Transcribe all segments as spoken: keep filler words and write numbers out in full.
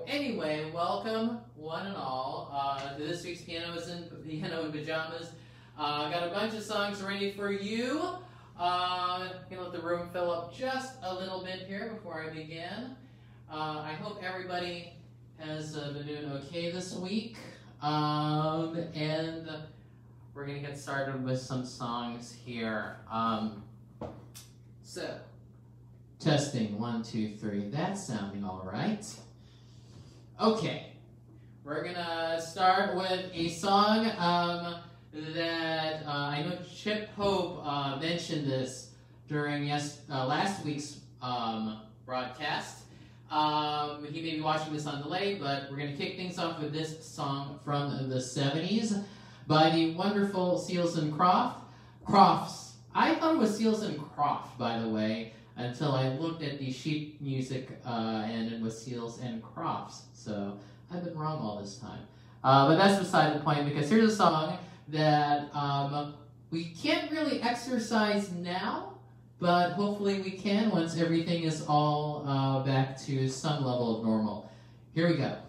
So anyway, welcome one and all uh, to this week's Pianos and Piano in Pajamas. I uh, got a bunch of songs ready for you. Uh, gonna let the room fill up just a little bit here before I begin. Uh, I hope everybody has uh, been doing okay this week. Um, and we're gonna get started with some songs here. Um, so. Testing, one, two, three. That's sounding all right. Okay, we're gonna start with a song um, that uh, I know Chip Hope uh, mentioned this during yes uh, last week's um, broadcast. Um, he may be watching this on delay, but we're gonna kick things off with this song from the seventies by the wonderful Seals and Croft. Crofts. I thought it was Seals and Croft, by the way, until I looked at the sheet music uh, and it was Seals and Crofts. So I've been wrong all this time. Uh, but that's beside the point, because here's a song that um, we can't really exercise now, but hopefully we can once everything is all uh, back to some level of normal. Here we go.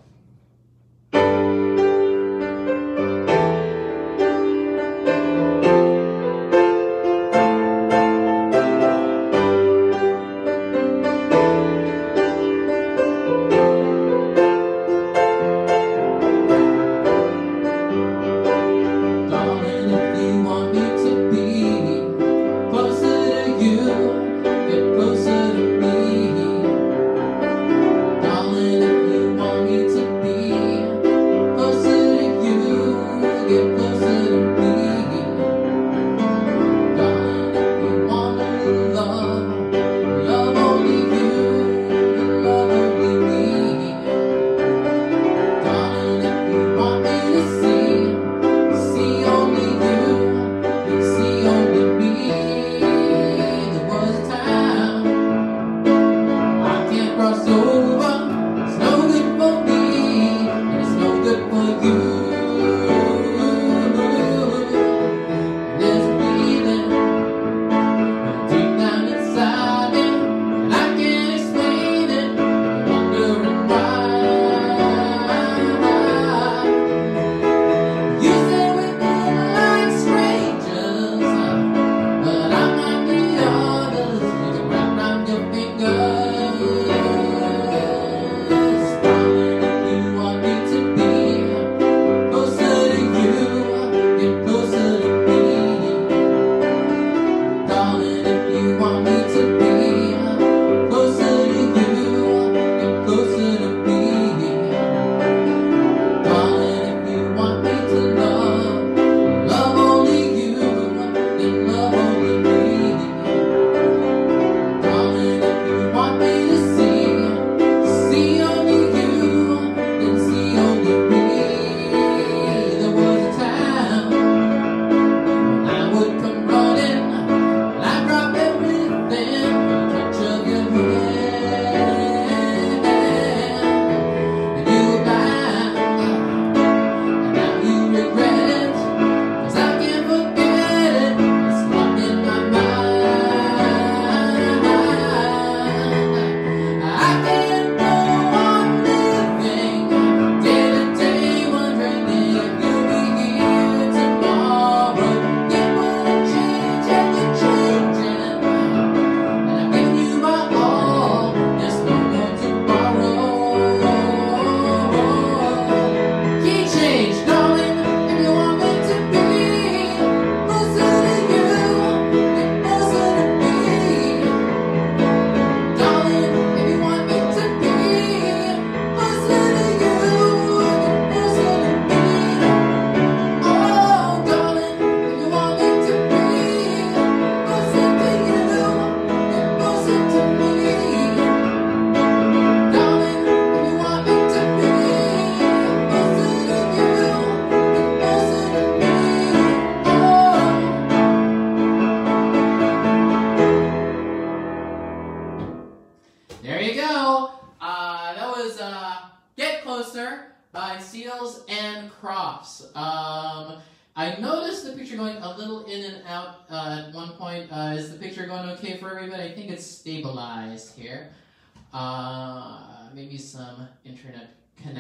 By Seals and Crofts. Um, I noticed the picture going a little in and out uh, at one point. Uh, is the picture going okay for everybody? I think it's stabilized here. Uh, maybe some internet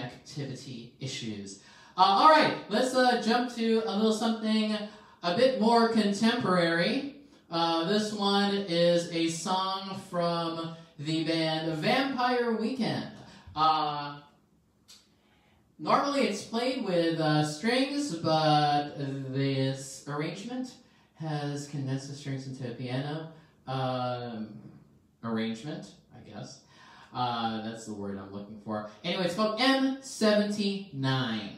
connectivity issues. Uh, all right, let's uh, jump to a little something a bit more contemporary. Uh, this one is a song from the band Vampire Weekend. Uh, normally it's played with uh, strings, but this arrangement has condensed the strings into a piano um, arrangement, I guess. Uh, that's the word I'm looking for. Anyway, it's called M seventy-nine.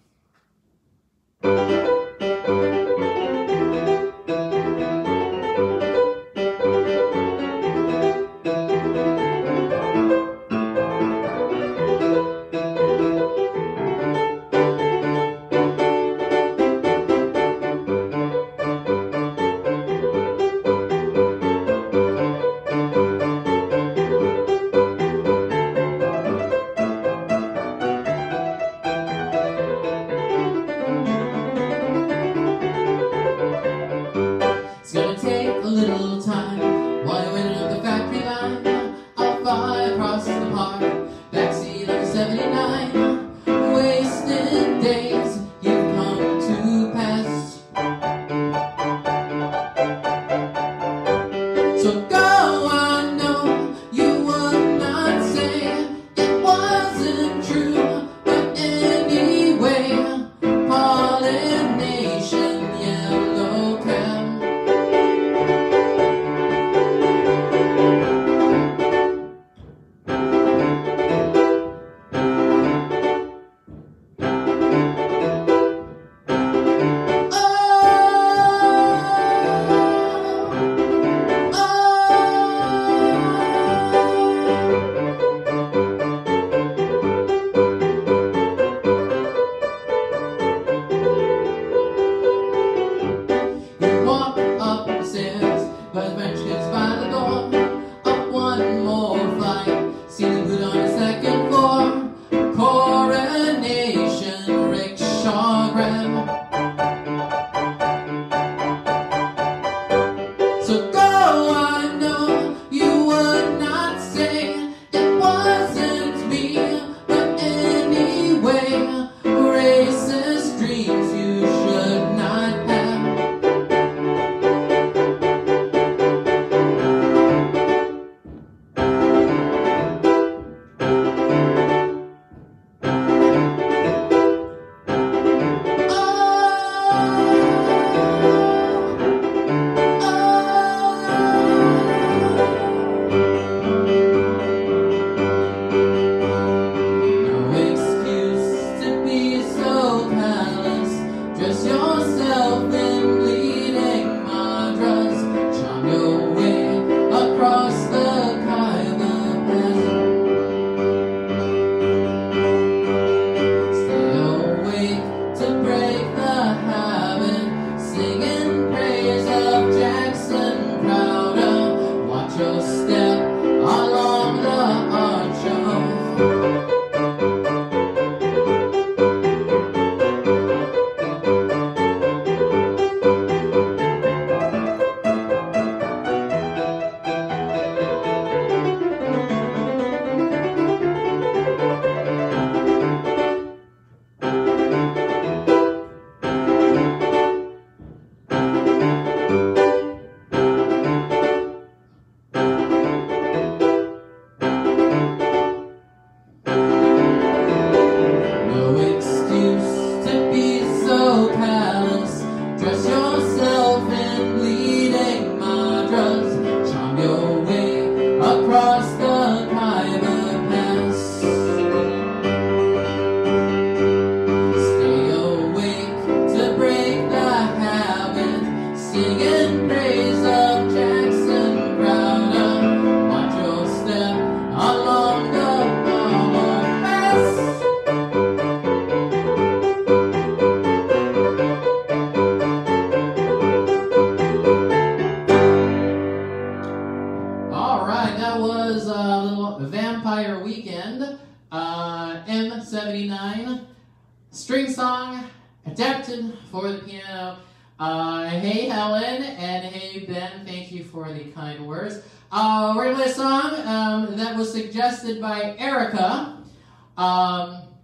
String song adapted for the piano. Uh, hey Helen and hey Ben, thank you for the kind words. Uh, we're gonna play a song um, that was suggested by Erica. Um,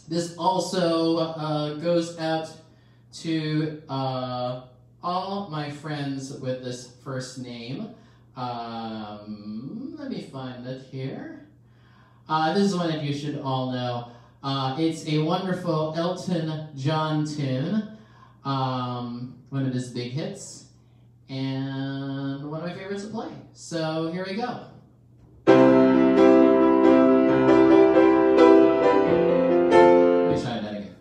This also uh, goes out to uh, all my friends with this first name. Um, let me find it here. Uh, this is one that you should all know. Uh, it's a wonderful Elton John tune, um, one of his big hits, and one of my favorites to play. So here we go. Let me try that again.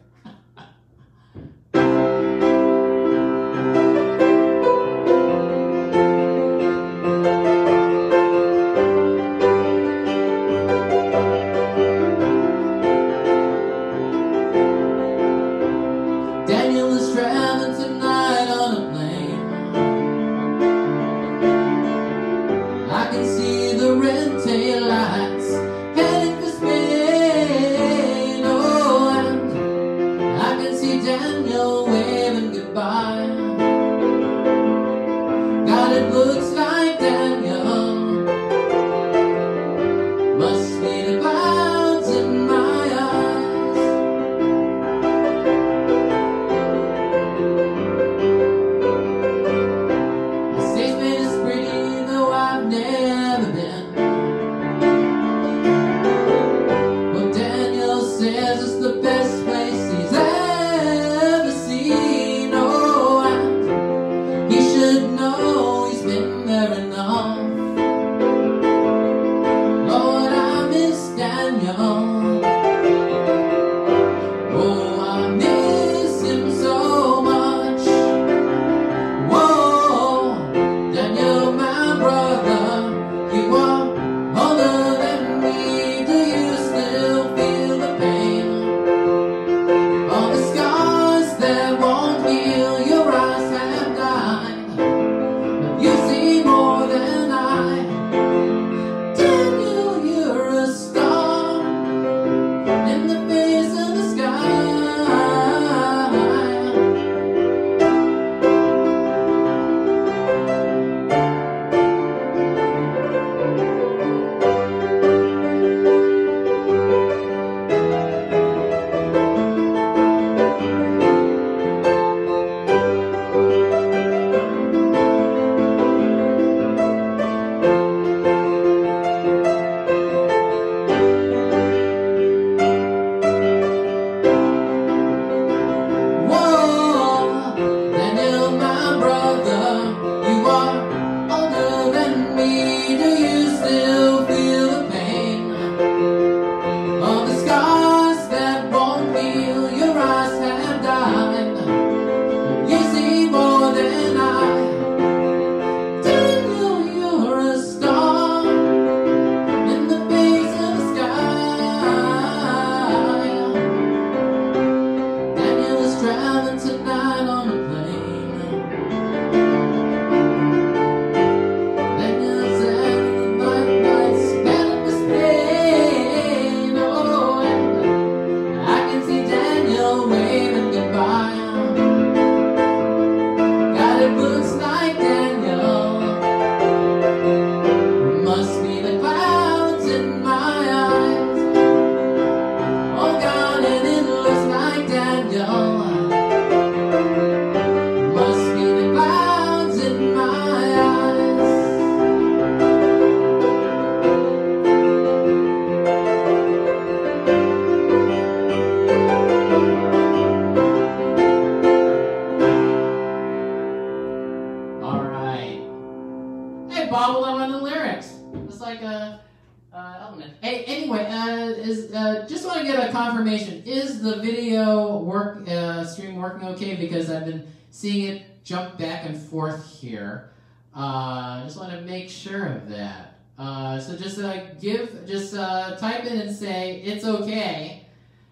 Because I've been seeing it jump back and forth here. Uh, I just want to make sure of that. Uh, so just uh, give, just uh, type in and say it's okay.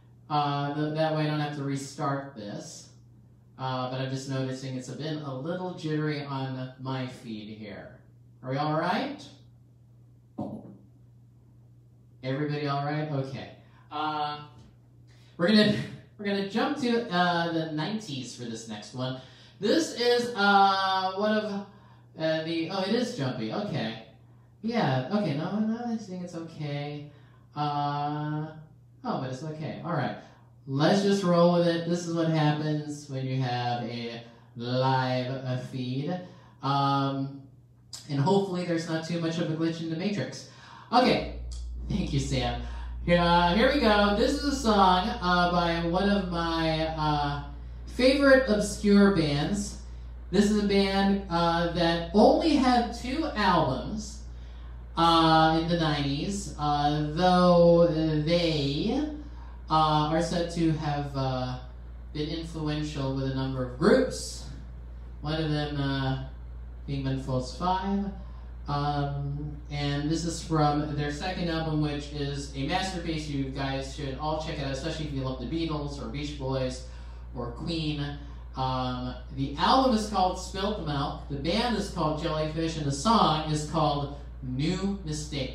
Uh, th that way I don't have to restart this. Uh, but I'm just noticing it's been a little jittery on my feed here. Are we all right? Everybody all right? Okay. Uh, we're gonna. We're going to jump to uh, the nineties for this next one. This is uh, one of uh, the... Oh, it is jumpy. Okay. Yeah. Okay. No, no, I think it's okay. Uh, oh, but it's okay. All right. let's just roll with it. This is what happens when you have a live a feed. Um, and hopefully there's not too much of a glitch in the matrix. Okay, thank you, Sam. Here, uh, here we go. This is a song uh, by one of my uh, favorite obscure bands. This is a band uh, that only had two albums uh, in the nineties, uh, though they uh, are said to have uh, been influential with a number of groups. One of them uh, being Menfolds five. Um, and this is from their second album, which is a masterpiece. You guys should all check it out, especially if you love the Beatles or Beach Boys or Queen. Um, the album is called Spilt Milk, the band is called Jellyfish, and the song is called New Mistake.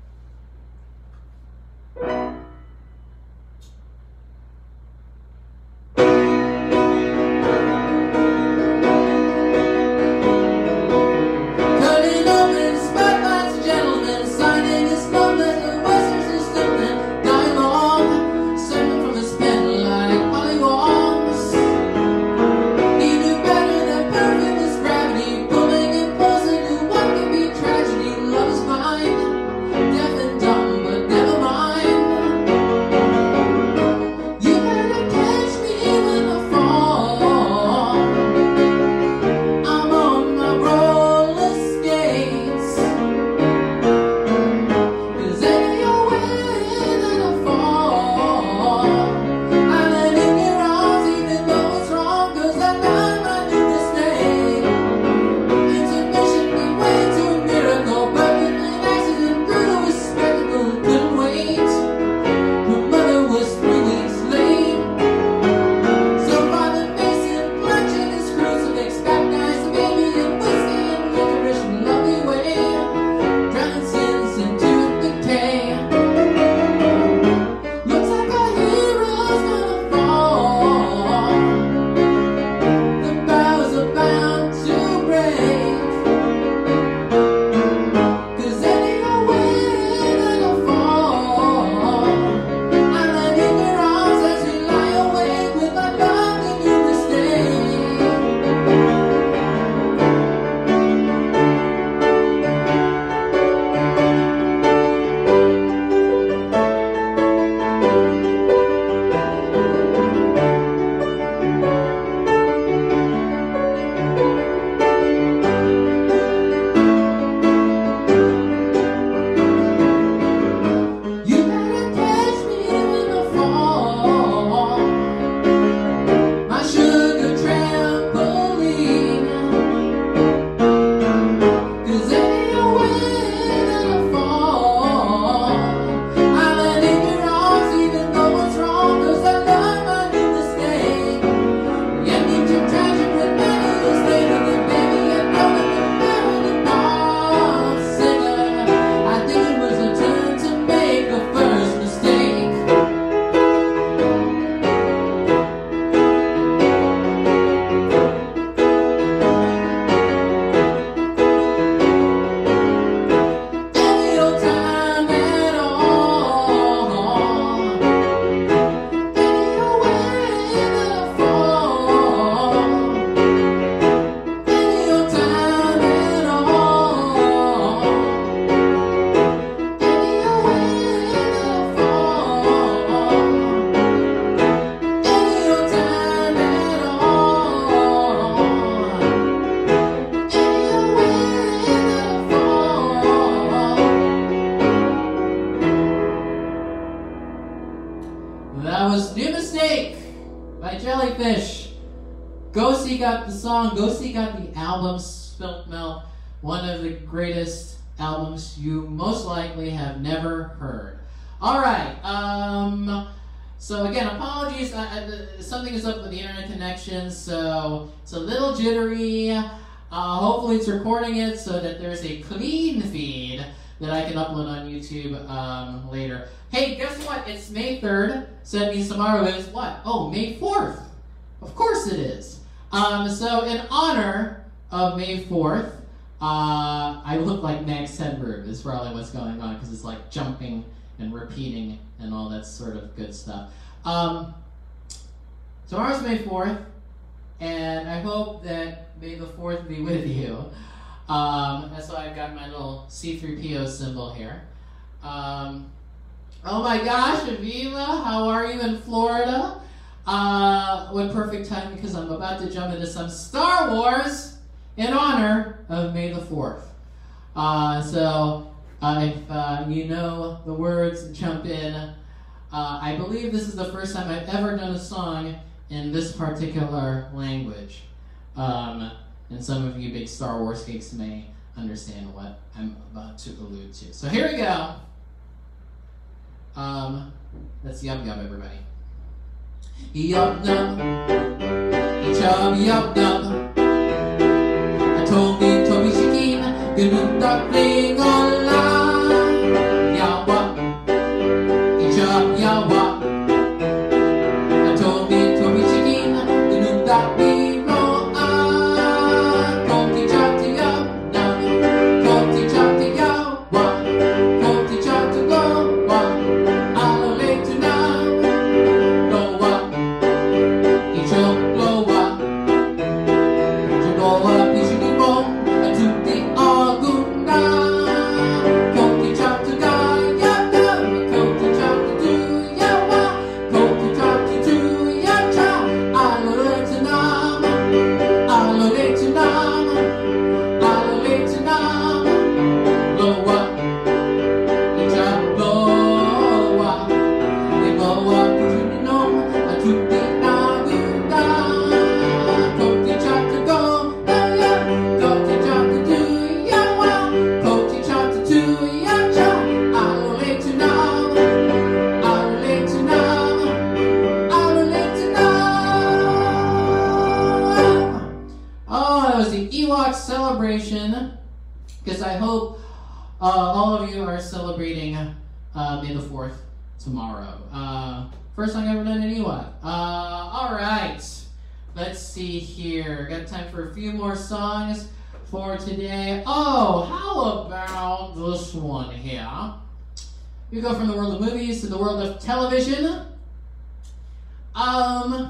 Jellyfish. Go seek out the song. Go seek out the album Spilt Milk. One of the greatest albums you most likely have never heard. All right. Um, so again, apologies. I, I, something is up with the internet connection, so it's a little jittery. Uh, hopefully, it's recording it so that there's a clean feed that I can upload on YouTube um, later. Hey, guess what? It's May third, so that means tomorrow is what? Oh, May fourth. Of course it is. Um, so in honor of May fourth, uh, I look like Max Headroom is probably what's going on, because it's like jumping and repeating and all that sort of good stuff. Um, tomorrow's May fourth, and I hope that May the fourth be with you. Um, that's why I've got my little C three P O symbol here. Um, oh my gosh, Aviva, how are you in Florida? Uh, what perfect time, because I'm about to jump into some Star Wars in honor of May the fourth. Uh, so, uh, if uh, you know the words, jump in. Uh, I believe this is the first time I've ever done a song in this particular language. Um, and some of you big Star Wars geeks may understand what I'm about to allude to. So here we go. Um, let's yub yub, everybody. Yub yub, chub yub yub. I told me, told me Shikin, you do not play on la. Yawa, chub yawa. I told me, told me Shikin, you do not be no ah. Koti chati yub yub, koti chati yawa, koti chati go wa. I'll let you know. Ewok celebration, because I hope uh, all of you are celebrating uh, May the fourth tomorrow. Uh, first song I've ever done in Ewok. Uh, all right, let's see here. Got time for a few more songs for today. Oh, how about this one here? We go from the world of movies to the world of television. Um,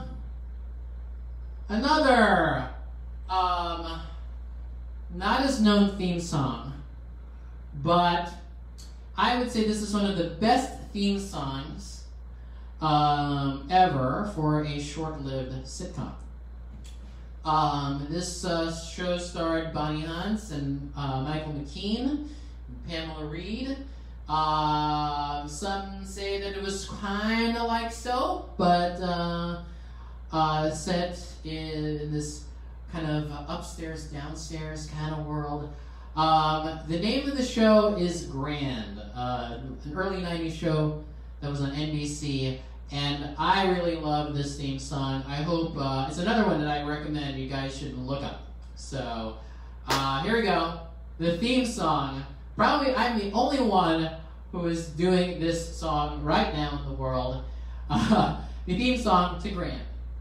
another um, not as known theme song, but I would say this is one of the best theme songs um, ever for a short-lived sitcom. Um, this uh, show starred Bonnie Hunt and uh, Michael McKean, and Pamela Reed. Uh, some say that it was kind of like soap, but uh, uh, set in this kind of upstairs, downstairs kind of world. Um, the name of the show is Grand, uh, an early nineties show that was on N B C, and I really love this theme song. I hope, uh, it's another one that I recommend you guys should look up. So, uh, here we go. The theme song. Probably I'm the only one who is doing this song right now in the world. Uh, the theme song to Grand.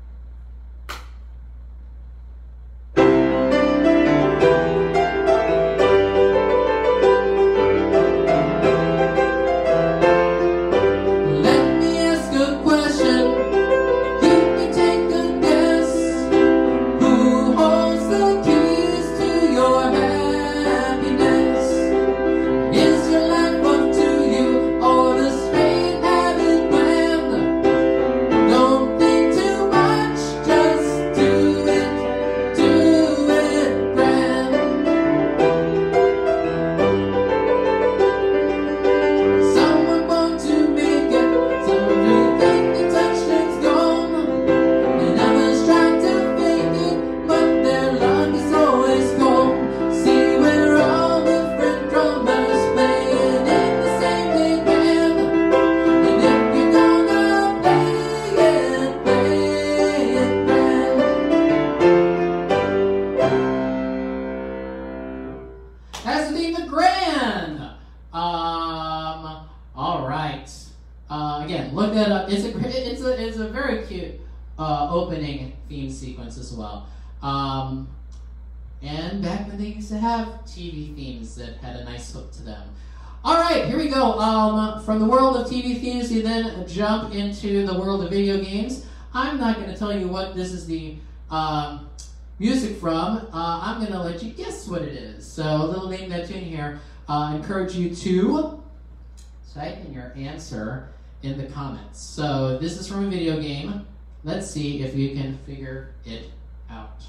T V themes that had a nice hook to them. All right, here we go. Um, from the world of T V themes, we then jump into the world of video games. I'm not going to tell you what this is the um, music from. Uh, I'm going to let you guess what it is. So a little name that tune here. Uh, I encourage you to type in your answer in the comments. So this is from a video game. Let's see if you can figure it out.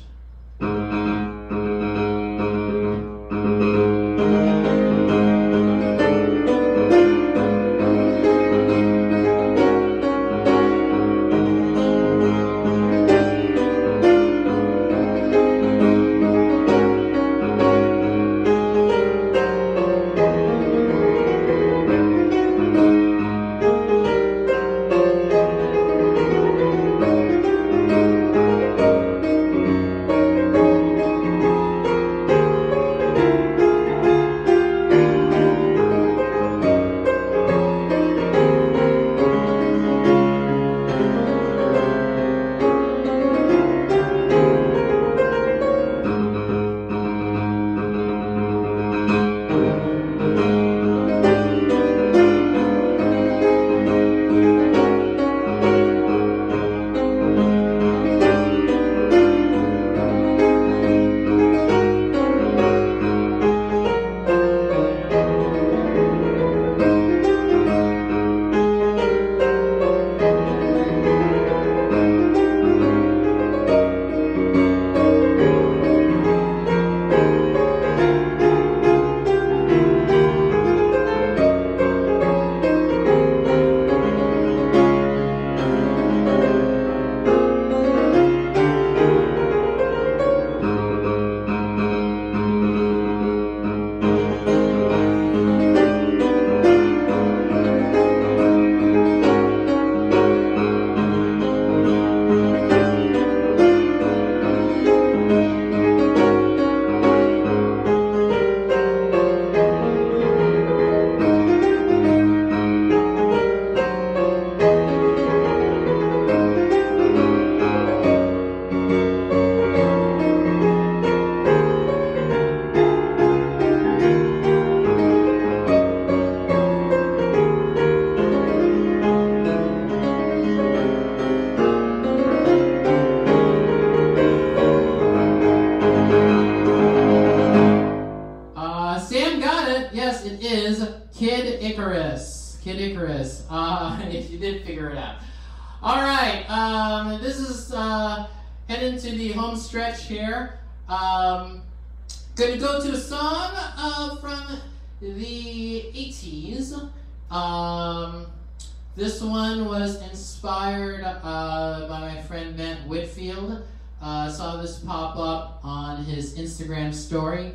Icarus. Kid Icarus. Uh, if you did figure it out. All right. Um, this is uh, heading to the home stretch here. Um, gonna go to a song uh, from the eighties. Um, this one was inspired uh, by my friend Matt Whitfield. Uh, saw this pop up on his Instagram story,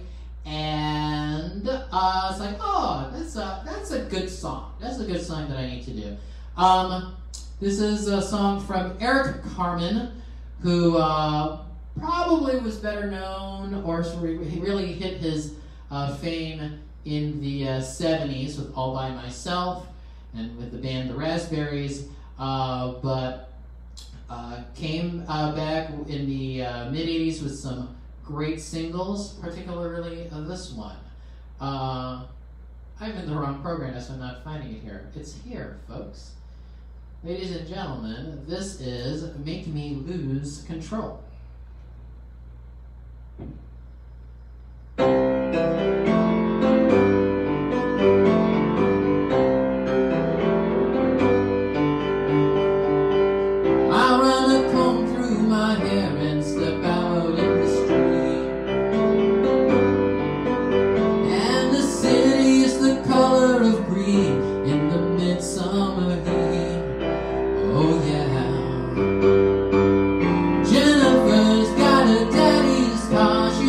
and uh, it's like, oh, that's a that's a good song. That's a good song that I need to do. Um, this is a song from Eric Carmen, who uh, probably was better known, or he really hit his uh, fame in the uh, seventies with All By Myself and with the band The Raspberries, uh, but uh, came uh, back in the uh, mid eighties with some great singles, particularly uh, this one. Uh, I'm in the wrong program, so I'm not finding it here. It's here, folks. Ladies and gentlemen, this is Make Me Lose Control. Jennifer's got a daddy's car. She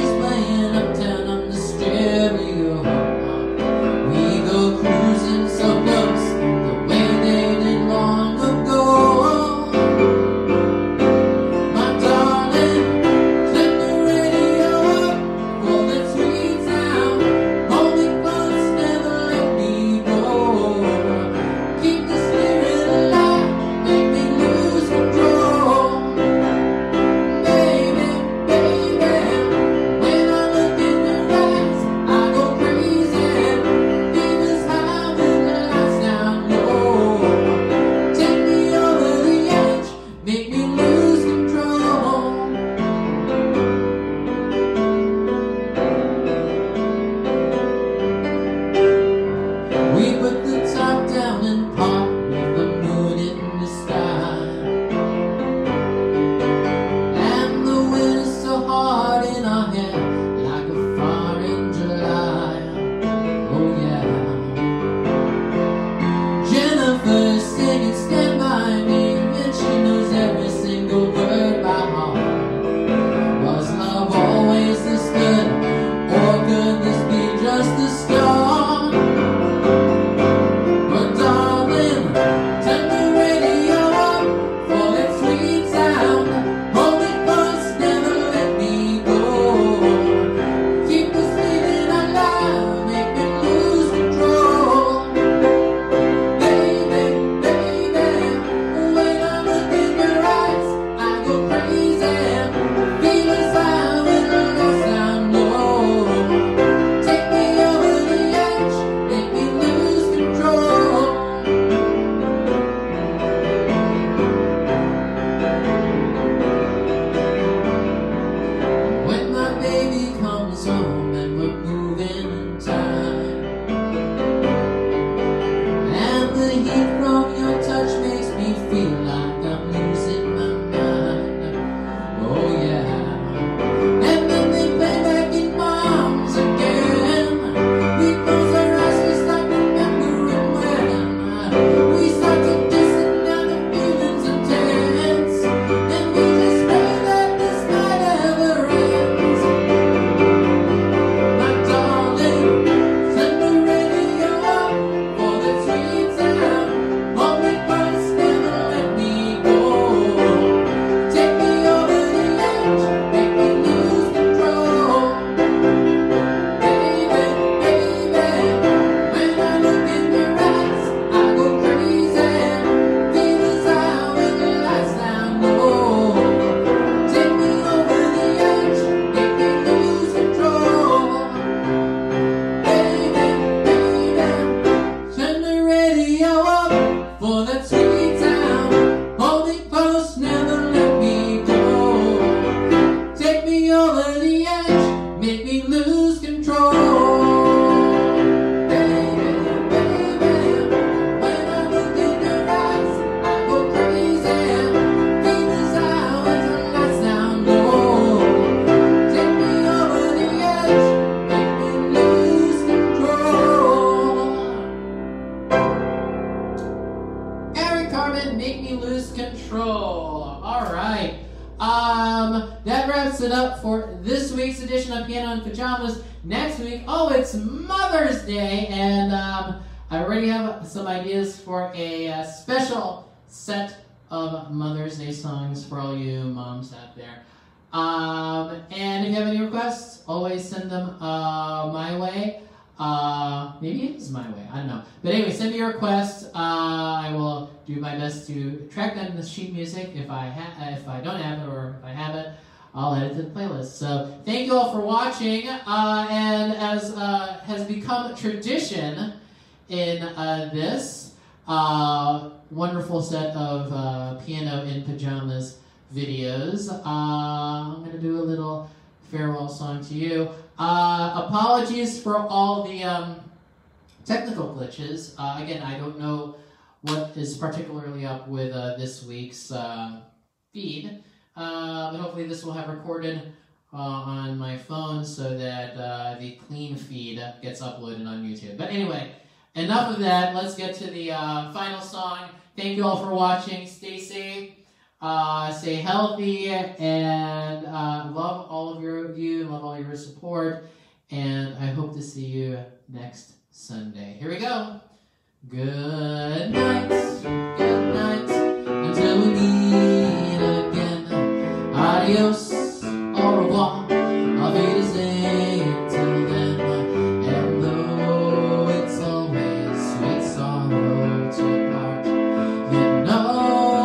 All right. Um, that wraps it up for this week's edition of Piano in Pajamas. Next week, oh, it's Mother's Day, and um, I already have some ideas for a uh, special set of Mother's Day songs for all you moms out there. Um, and if you have any requests, always send them uh, my way. Uh, maybe it is my way, I don't know. But anyway, send me your requests. Uh, I will do my best to track down the sheet music. If I ha if I don't have it, or if I have it, I'll add it to the playlist. So thank you all for watching. Uh, and as uh, has become tradition in uh, this uh, wonderful set of uh, Piano in Pajamas videos, uh, I'm going to do a little farewell song to you. Uh, apologies for all the um, technical glitches. Uh, again, I don't know what is particularly up with uh, this week's uh, feed, uh, but hopefully this will have recorded uh, on my phone so that uh, the clean feed gets uploaded on YouTube. But anyway, enough of that. Let's get to the uh, final song. Thank you all for watching. Stay safe. Uh, stay healthy, and uh, love all of your you, love all your support, and I hope to see you next Sunday. Here we go. Good night, good night, until we meet again. Adios, au revoir, auf Wiedersehen, till then. And though it's always sweet sorrow to part, you know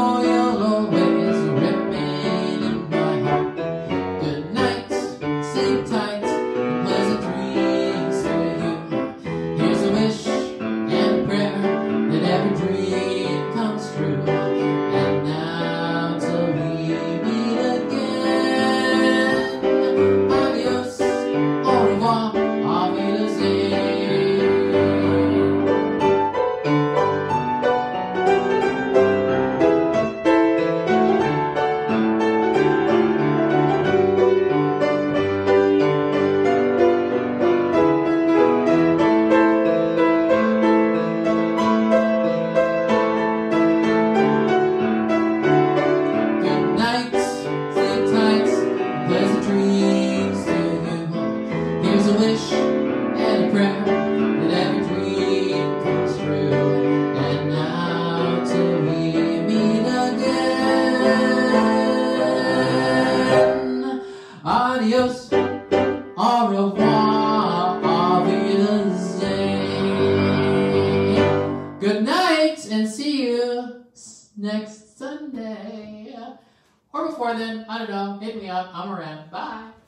Adios, au revoir, auf Wiedersehen. Good night, and see you next Sunday. Or before then, I don't know, hit me up, I'm around. Bye.